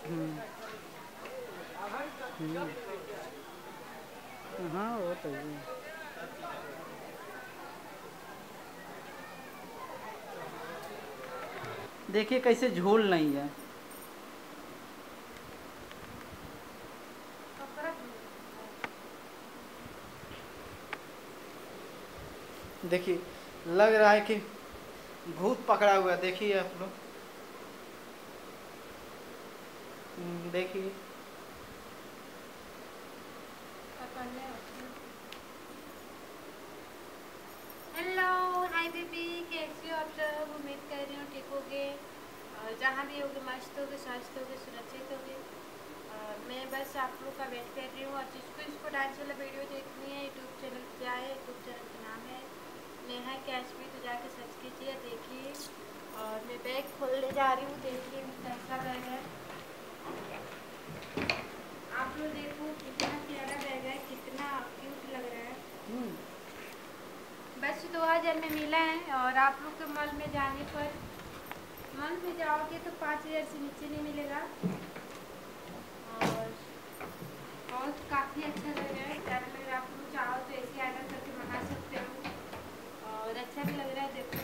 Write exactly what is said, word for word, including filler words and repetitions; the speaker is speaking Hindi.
हम्म, हम्म, हाँ वो तो है। देखिए कैसे झोल नहीं है। देखिए लग रहा है कि भूत पकड़ा हुआ है, देखिए आप लोग। हम्म, देखिए। हेलो, हाय बेबी, कैसे हो आप सब? उम्मीद कर रही हूँ ठीक होगे और जहाँ भी होगे मस्त होगे, स्वस्थ होगे, सुरक्षित होगे। और मैं बस आप लोग का वेट कर रही हूँ। और जिसको इसको डांस वाला वीडियो देखनी है, यूट्यूब चैनल पे जाए। यूट्यूब चैनल का नाम है नेहा कैशवी, तो जाके सर्च कीजिए, देखिए। और मैं बैग खोलने जा रही हूँ, देखिए कैसा बैग है। आप लोग देखो कितना प्यारा बैग है, कितना क्यूट लग रहा है। हम्म, बस दो हज़ार में मिला है। और आप लोग के मॉल में जाने पर, मॉल में जाओगे तो पाँच हज़ार से नीचे नहीं मिलेगा। और बहुत काफ़ी अच्छा लग रहा है, प्यारा लग रहा है। आप लोग चाहो तो ऐसे ऑर्डर करके मंगा सकते हो। और अच्छा भी लग रहा है, देखो